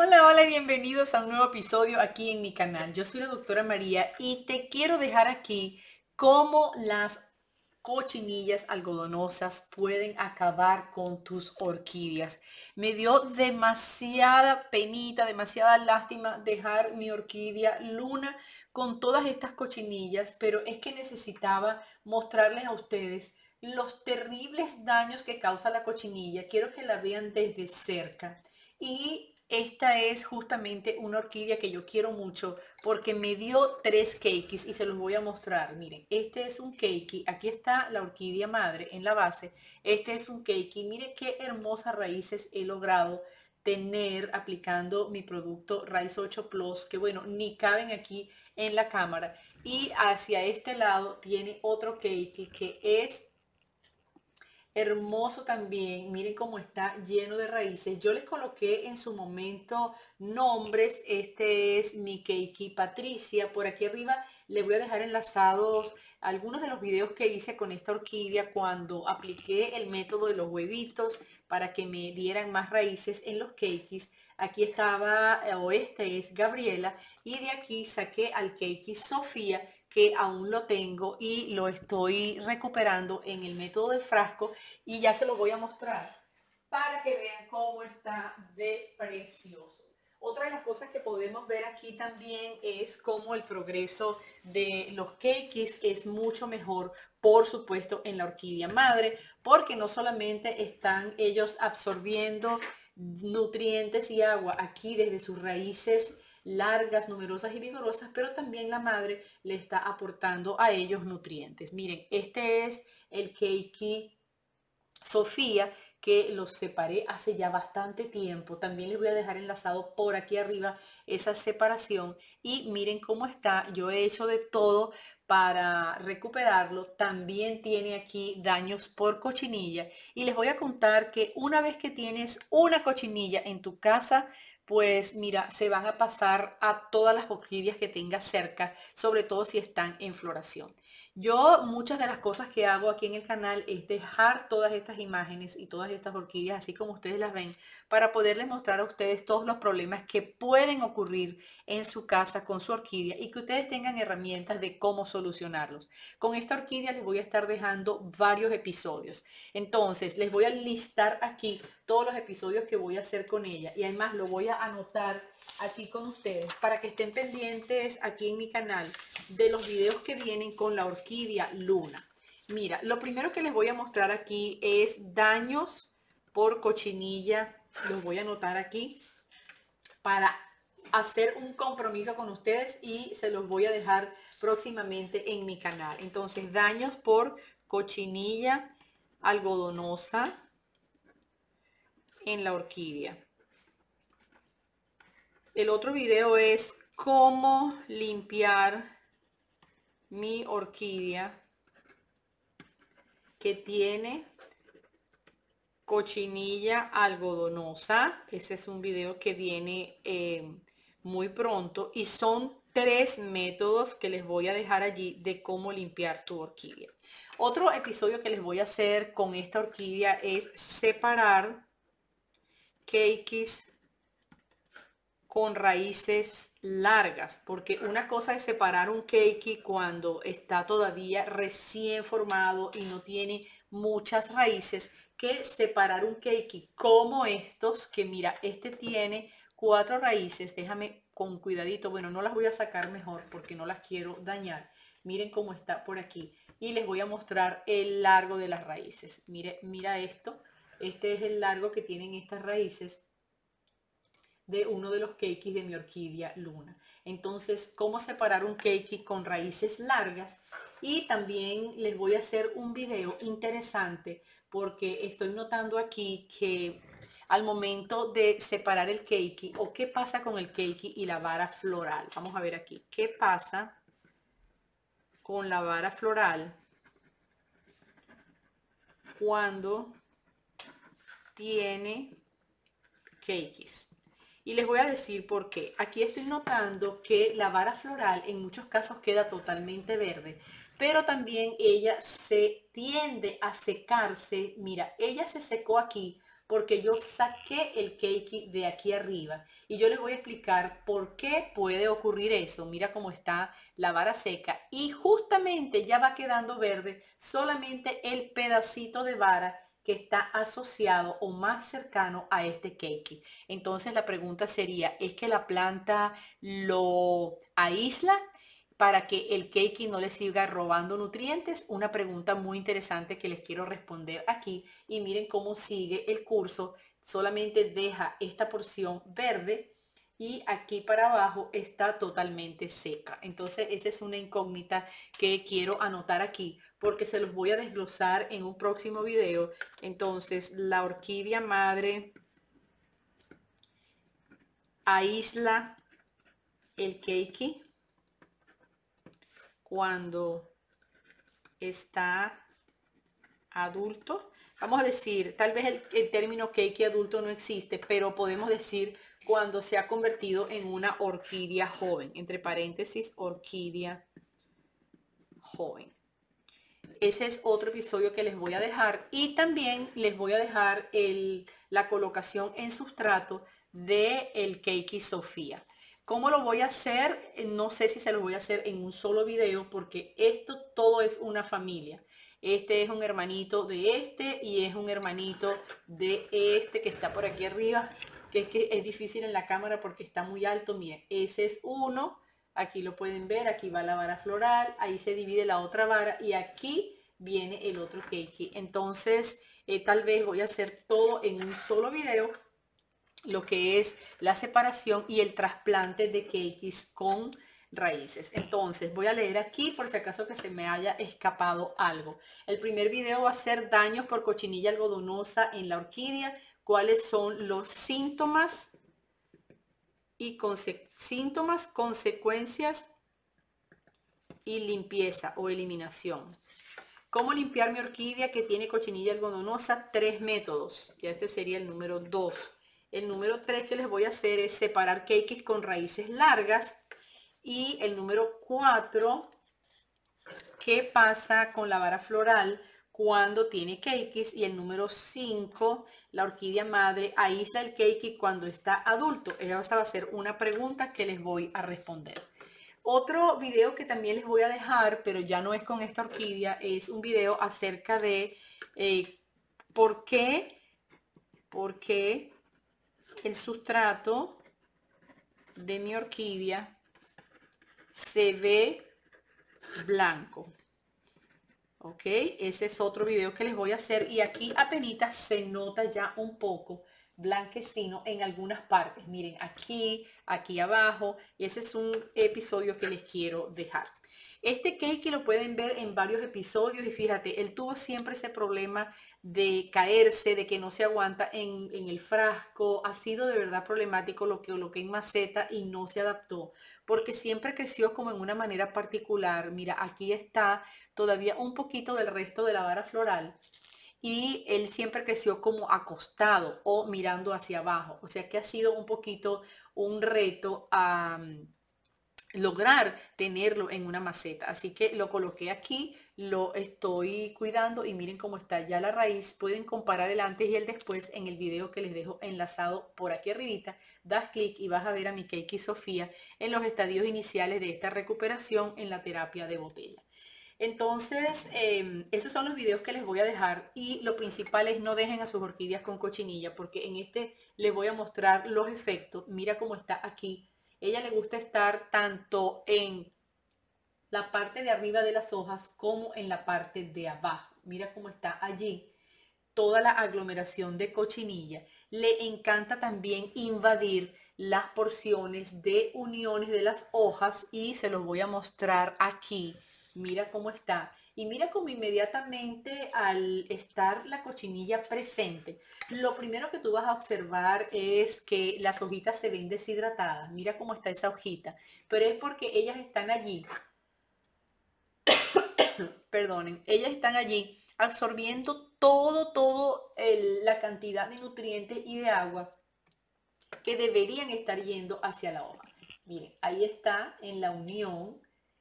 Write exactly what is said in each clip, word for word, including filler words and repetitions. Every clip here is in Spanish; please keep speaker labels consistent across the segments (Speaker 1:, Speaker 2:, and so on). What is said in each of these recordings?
Speaker 1: Hola, hola, bienvenidos a un nuevo episodio aquí en mi canal. Yo soy la doctora María y te quiero dejar aquí cómo las cochinillas algodonosas pueden acabar con tus orquídeas. Me dio demasiada penita, demasiada lástima dejar mi orquídea Luna con todas estas cochinillas, pero es que necesitaba mostrarles a ustedes los terribles daños que causa la cochinilla. Quiero que la vean desde cerca. Y esta es justamente una orquídea que yo quiero mucho porque me dio tres keikis y se los voy a mostrar. Miren, este es un keiki, aquí está la orquídea madre en la base. Este es un keiki, miren qué hermosas raíces he logrado tener aplicando mi producto Raíz ocho Plus, que bueno, ni caben aquí en la cámara. Y hacia este lado tiene otro keiki que es hermoso también. Miren cómo está lleno de raíces. Yo les coloqué en su momento nombres. Este es mi Keiki Patricia. Por aquí arriba les voy a dejar enlazados algunos de los videos que hice con esta orquídea cuando apliqué el método de los huevitos para que me dieran más raíces en los Keikis. Aquí estaba, o este es Gabriela, y de aquí saqué al Keiki Sofía, que aún lo tengo y lo estoy recuperando en el método de frasco y ya se lo voy a mostrar para que vean cómo está de precioso. Otra de las cosas que podemos ver aquí también es cómo el progreso de los keikis es mucho mejor, por supuesto, en la orquídea madre, porque no solamente están ellos absorbiendo nutrientes y agua aquí desde sus raíces largas, numerosas y vigorosas, pero también la madre le está aportando a ellos nutrientes. Miren, este es el keiki Sofía, que los separé hace ya bastante tiempo. También les voy a dejar enlazado por aquí arriba esa separación y miren cómo está. Yo he hecho de todo para recuperarlo. También tiene aquí daños por cochinilla y les voy a contar que una vez que tienes una cochinilla en tu casa, pues mira, se van a pasar a todas las orquídeas que tengas cerca, sobre todo si están en floración. Yo muchas de las cosas que hago aquí en el canal es dejar todas estas imágenes y todas estas orquídeas así como ustedes las ven para poderles mostrar a ustedes todos los problemas que pueden ocurrir en su casa con su orquídea y que ustedes tengan herramientas de cómo solucionarlos. Con esta orquídea les voy a estar dejando varios episodios. Entonces les voy a listar aquí todos los episodios que voy a hacer con ella y además lo voy a anotar aquí con ustedes para que estén pendientes aquí en mi canal de los videos que vienen con la orquídea Luna. Mira, lo primero que les voy a mostrar aquí es daños por cochinilla. Los voy a anotar aquí para hacer un compromiso con ustedes y se los voy a dejar próximamente en mi canal. Entonces, daños por cochinilla algodonosa en la orquídea. El otro video es cómo limpiar mi orquídea que tiene cochinilla algodonosa. Ese es un video que viene eh, muy pronto y son tres métodos que les voy a dejar allí de cómo limpiar tu orquídea. Otro episodio que les voy a hacer con esta orquídea es separar keikis con raíces largas, porque una cosa es separar un keiki cuando está todavía recién formado y no tiene muchas raíces, que separar un keiki como estos, que mira, este tiene cuatro raíces. Déjame con cuidadito, bueno, no las voy a sacar mejor porque no las quiero dañar. Miren cómo está por aquí y les voy a mostrar el largo de las raíces. Mire, mira esto, este es el largo que tienen estas raíces de uno de los keikis de mi orquídea Luna. Entonces, cómo separar un keiki con raíces largas. Y también les voy a hacer un video interesante porque estoy notando aquí que al momento de separar el keiki, o qué pasa con el keiki y la vara floral. Vamos a ver aquí, ¿qué pasa con la vara floral cuando tiene keikis? Y les voy a decir por qué. Aquí estoy notando que la vara floral en muchos casos queda totalmente verde, pero también ella se tiende a secarse. Mira, ella se secó aquí porque yo saqué el keiki de aquí arriba y yo les voy a explicar por qué puede ocurrir eso. Mira cómo está la vara seca y justamente ya va quedando verde solamente el pedacito de vara que está asociado o más cercano a este keiki. Entonces la pregunta sería, ¿es que la planta lo aísla para que el keiki no le siga robando nutrientes? Una pregunta muy interesante que les quiero responder aquí. Y miren cómo sigue el curso. Solamente deja esta porción verde y aquí para abajo está totalmente seca. Entonces esa es una incógnita que quiero anotar aquí porque se los voy a desglosar en un próximo video. Entonces la orquídea madre aísla el keiki cuando está adulto. Vamos a decir, tal vez el, el término keiki adulto no existe, pero podemos decir cuando se ha convertido en una orquídea joven, entre paréntesis, orquídea joven. Ese es otro episodio que les voy a dejar y también les voy a dejar el, la colocación en sustrato de el keiki Sofía. ¿Cómo lo voy a hacer? No sé si se lo voy a hacer en un solo video porque esto todo es una familia. Este es un hermanito de este y es un hermanito de este que está por aquí arriba, que es que es difícil en la cámara porque está muy alto. Miren, ese es uno, aquí lo pueden ver, aquí va la vara floral, ahí se divide la otra vara y aquí viene el otro keiki. Entonces, eh, tal vez voy a hacer todo en un solo video, lo que es la separación y el trasplante de keikis con raíces. Entonces voy a leer aquí por si acaso que se me haya escapado algo. El primer video va a ser daños por cochinilla algodonosa en la orquídea. ¿Cuáles son los síntomas y conse síntomas, consecuencias y limpieza o eliminación? ¿Cómo limpiar mi orquídea que tiene cochinilla algodonosa? Tres métodos. Ya este sería el número dos. El número tres que les voy a hacer es separar keikis con raíces largas. Y el número cuatro, ¿qué pasa con la vara floral cuando tiene keikis? Y el número cinco, la orquídea madre aísla el keiki cuando está adulto. Esa va a ser una pregunta que les voy a responder. Otro video que también les voy a dejar, pero ya no es con esta orquídea, es un video acerca de eh, por qué, por qué el sustrato de mi orquídea se ve blanco. Ok, ese es otro video que les voy a hacer y aquí apenas se nota ya un poco blanquecino en algunas partes. Miren, aquí, aquí abajo, y ese es un episodio que les quiero dejar. Este keiki lo pueden ver en varios episodios y fíjate, él tuvo siempre ese problema de caerse, de que no se aguanta en, en el frasco. Ha sido de verdad problemático lo que lo que en maceta y no se adaptó, porque siempre creció como en una manera particular. Mira, aquí está todavía un poquito del resto de la vara floral. Y él siempre creció como acostado o mirando hacia abajo. O sea que ha sido un poquito un reto a um, lograr tenerlo en una maceta. Así que lo coloqué aquí, lo estoy cuidando y miren cómo está ya la raíz. Pueden comparar el antes y el después en el video que les dejo enlazado por aquí arribita. Das clic y vas a ver a mi keiki Sofía en los estadios iniciales de esta recuperación en la terapia de botella. Entonces, eh, esos son los videos que les voy a dejar y lo principal es no dejen a sus orquídeas con cochinilla porque en este les voy a mostrar los efectos. Mira cómo está aquí. Ella le gusta estar tanto en la parte de arriba de las hojas como en la parte de abajo. Mira cómo está allí toda la aglomeración de cochinilla. Le encanta también invadir las porciones de uniones de las hojas y se los voy a mostrar aquí. Mira cómo está. Y mira cómo inmediatamente al estar la cochinilla presente, lo primero que tú vas a observar es que las hojitas se ven deshidratadas. Mira cómo está esa hojita. Pero es porque ellas están allí. Perdonen, ellas están allí absorbiendo todo, todo el, la cantidad de nutrientes y de agua que deberían estar yendo hacia la hoja. Miren, ahí está en la unión.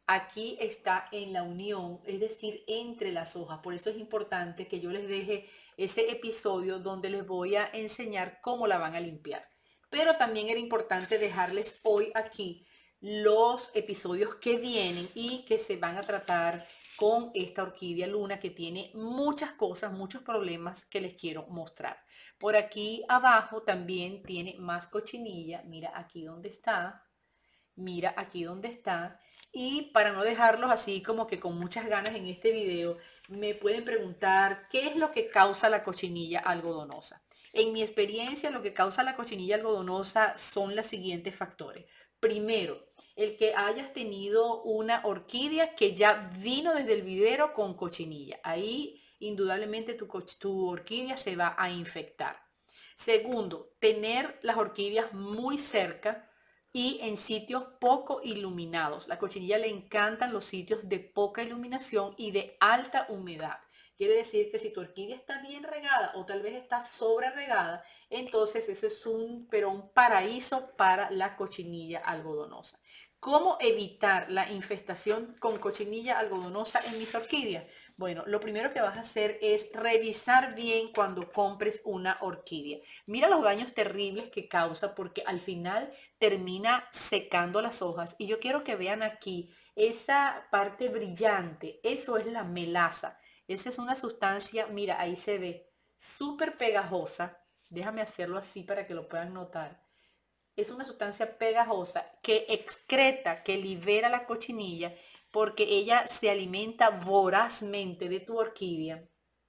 Speaker 1: aquí está en la unión, es decir, entre las hojas. Por eso es importante que yo les deje ese episodio donde les voy a enseñar cómo la van a limpiar. Pero también era importante dejarles hoy aquí los episodios que vienen y que se van a tratar con esta orquídea luna, que tiene muchas cosas, muchos problemas que les quiero mostrar. Por aquí abajo también tiene más cochinilla. Mira aquí donde está. Mira aquí donde está. Y para no dejarlos así como que con muchas ganas en este video, me pueden preguntar qué es lo que causa la cochinilla algodonosa. En mi experiencia, lo que causa la cochinilla algodonosa son los siguientes factores. Primero, el que hayas tenido una orquídea que ya vino desde el vivero con cochinilla. Ahí indudablemente tu, tu orquídea se va a infectar. Segundo, tener las orquídeas muy cerca y en sitios poco iluminados. La cochinilla le encantan los sitios de poca iluminación y de alta humedad. Quiere decir que si tu orquídea está bien regada o tal vez está sobre regada, entonces eso es un, pero un paraíso para la cochinilla algodonosa. ¿Cómo evitar la infestación con cochinilla algodonosa en mis orquídeas? Bueno, lo primero que vas a hacer es revisar bien cuando compres una orquídea. Mira los daños terribles que causa, porque al final termina secando las hojas. Y yo quiero que vean aquí esa parte brillante. Eso es la melaza. Esa es una sustancia, mira, ahí se ve, súper pegajosa. Déjame hacerlo así para que lo puedan notar. Es una sustancia pegajosa que excreta, que libera la cochinilla, porque ella se alimenta vorazmente de tu orquídea,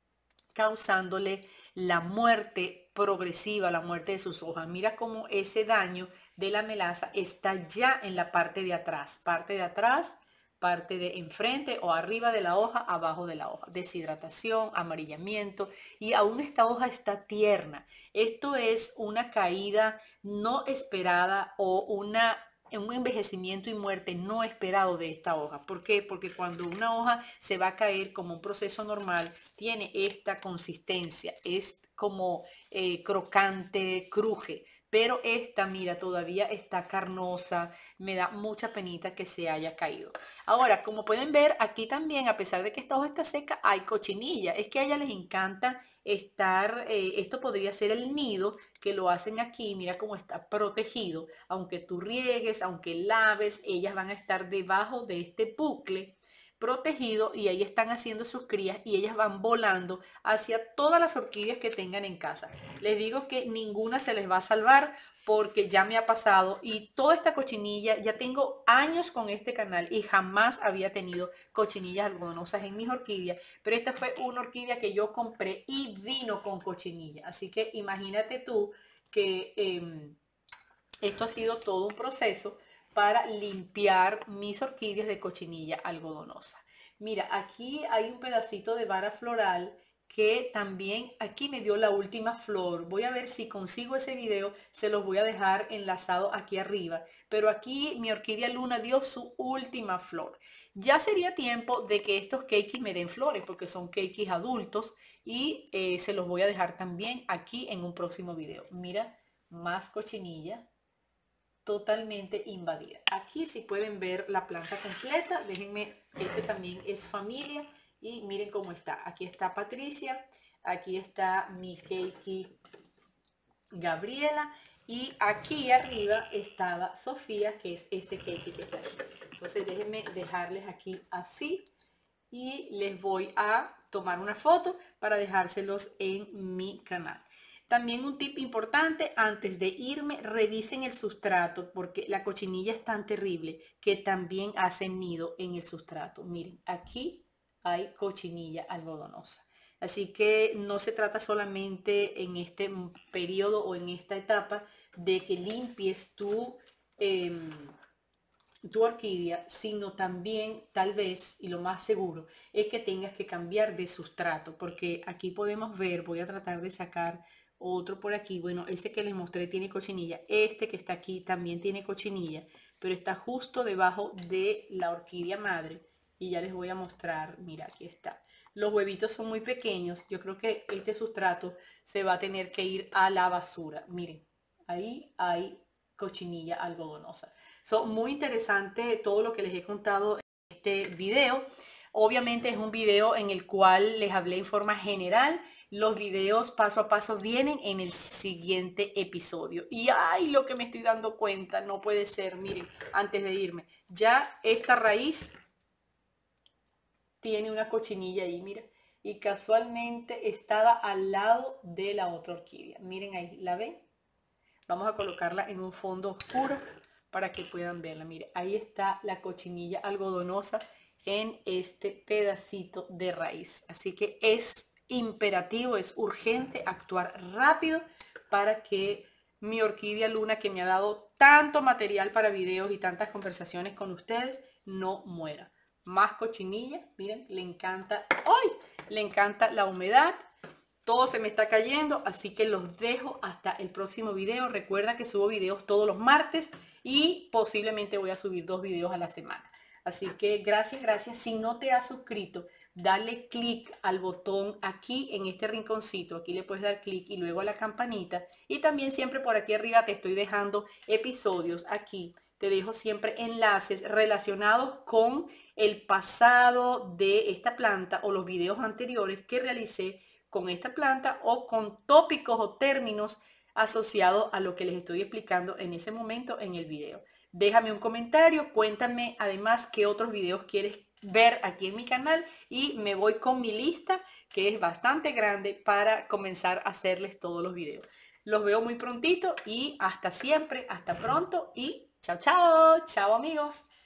Speaker 1: causándole la muerte progresiva, la muerte de sus hojas. Mira cómo ese daño de la melaza está ya en la parte de atrás, parte de atrás, parte de enfrente o arriba de la hoja, abajo de la hoja. Deshidratación, amarillamiento, y aún esta hoja está tierna. Esto es una caída no esperada o una un envejecimiento y muerte no esperado de esta hoja. ¿Por qué? Porque cuando una hoja se va a caer como un proceso normal, tiene esta consistencia, es como eh, crocante, cruje. Pero esta, mira, todavía está carnosa, me da mucha penita que se haya caído. Ahora, como pueden ver, aquí también, a pesar de que esta hoja está seca, hay cochinilla. Es que a ellas les encanta estar, eh, esto podría ser el nido que lo hacen aquí, mira cómo está protegido. Aunque tú riegues, aunque laves, ellas van a estar debajo de este bucle protegido y ahí están haciendo sus crías y ellas van volando hacia todas las orquídeas que tengan en casa. Les digo que ninguna se les va a salvar porque ya me ha pasado y toda esta cochinilla, ya tengo años con este canal y jamás había tenido cochinillas algodonosas en mis orquídeas, pero esta fue una orquídea que yo compré y vino con cochinilla. Así que imagínate tú que eh, esto ha sido todo un proceso para limpiar mis orquídeas de cochinilla algodonosa. Mira, aquí hay un pedacito de vara floral que también aquí me dio la última flor. Voy a ver si consigo ese video, se los voy a dejar enlazado aquí arriba. Pero aquí mi orquídea luna dio su última flor. Ya sería tiempo de que estos keikis me den flores porque son keikis adultos y eh, se los voy a dejar también aquí en un próximo video. Mira, más cochinilla totalmente invadida. Aquí si pueden ver la planta completa, déjenme, este también es familia y miren cómo está. Aquí está Patricia, aquí está mi keiki Gabriela y aquí arriba estaba Sofía, que es este keiki que está aquí. Entonces déjenme dejarles aquí así y les voy a tomar una foto para dejárselos en mi canal. También un tip importante, antes de irme, revisen el sustrato porque la cochinilla es tan terrible que también hace nido en el sustrato. Miren, aquí hay cochinilla algodonosa. Así que no se trata solamente en este periodo o en esta etapa de que limpies tu, eh, tu orquídea, sino también tal vez, y lo más seguro, es que tengas que cambiar de sustrato porque aquí podemos ver, voy a tratar de sacar otro por aquí. Bueno, este que les mostré tiene cochinilla. Este que está aquí también tiene cochinilla, pero está justo debajo de la orquídea madre. Y ya les voy a mostrar. Mira, aquí está. Los huevitos son muy pequeños. Yo creo que este sustrato se va a tener que ir a la basura. Miren, ahí hay cochinilla algodonosa. Son muy interesante todo lo que les he contado este video. Obviamente es un video en el cual les hablé en forma general. Los videos paso a paso vienen en el siguiente episodio. Y ay, lo que me estoy dando cuenta, no puede ser. Miren, antes de irme, ya esta raíz tiene una cochinilla ahí, mira. Y casualmente estaba al lado de la otra orquídea. Miren ahí, ¿la ven? Vamos a colocarla en un fondo oscuro para que puedan verla. Mire, ahí está la cochinilla algodonosa en este pedacito de raíz. Así que es imperativo, es urgente actuar rápido para que mi orquídea luna, que me ha dado tanto material para videos y tantas conversaciones con ustedes, no muera. Más cochinilla, miren, le encanta, ¡ay! Le encanta la humedad. Todo se me está cayendo, así que los dejo hasta el próximo video. Recuerda que subo videos todos los martes y posiblemente voy a subir dos videos a la semana. Así que gracias, gracias. Si no te has suscrito, dale clic al botón aquí en este rinconcito. Aquí le puedes dar clic y luego a la campanita. Y también siempre por aquí arriba te estoy dejando episodios aquí. Te dejo siempre enlaces relacionados con el pasado de esta planta o los videos anteriores que realicé con esta planta o con tópicos o términos asociados a lo que les estoy explicando en ese momento en el video. Déjame un comentario, cuéntame además qué otros videos quieres ver aquí en mi canal y me voy con mi lista, que es bastante grande, para comenzar a hacerles todos los videos. Los veo muy prontito y hasta siempre, hasta pronto y chao, chao, chao amigos.